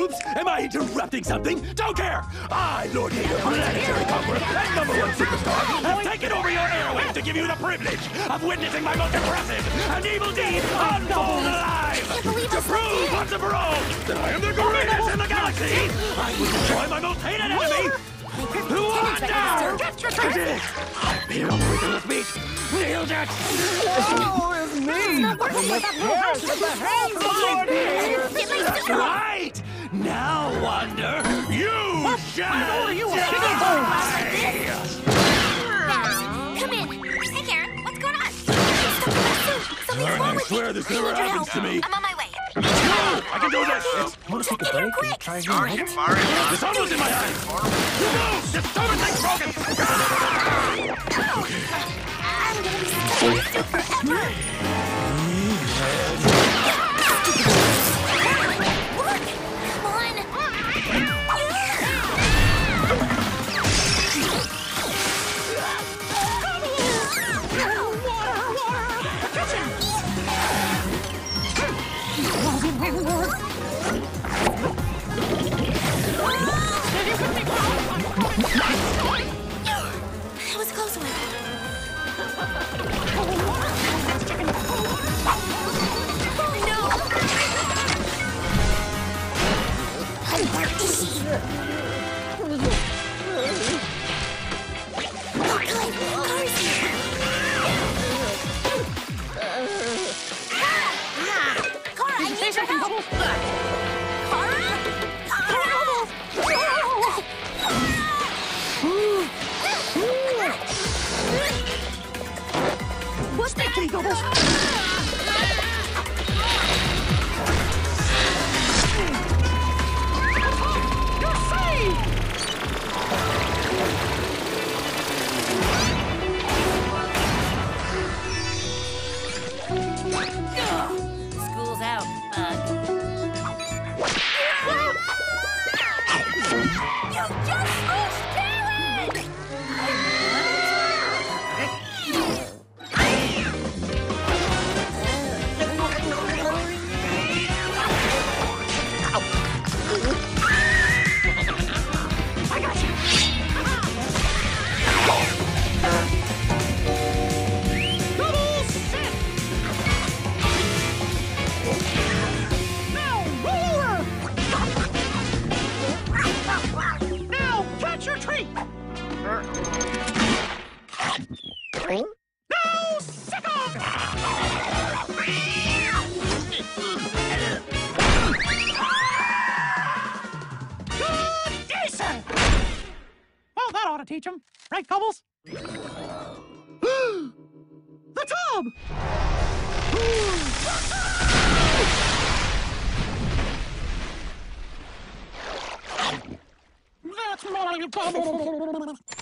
Oops, am I interrupting something? Don't care! I, Lord Hater, planetary conqueror and #1 superstar, have taken over your airwaves to give you the privilege of witnessing my most impressive and evil deed unfold alive! To prove once and for all that I am the greatest in the galaxy, I will destroy my most hated enemy! Wonder! I did it! I made up with the speech! Nailed it! Oh, it's me! That's right! Now, Wonder, you shall die! Come in. Hey, Karen, what's going on? Something's wrong I with swear this never happens to me. I'm on my way. No! I can do this! Want to take a break and try again? The sun was in my eyes! No! This stupid thing's broken! I'm gonna be stuck in this suit forever. Look! Come on! That was a close one. No! Where is she? Oh, God! Cars here! Cora, I need your help! Cora? What's that, Kitty Bubbles? You're saved! School's out, bug. You just smushed Karen! I got you! Double set! Now roll over! Now catch your treat! Now sick Good decent! Well, that ought to teach him. Right, Cobbles? The tub! That's my Cobbles!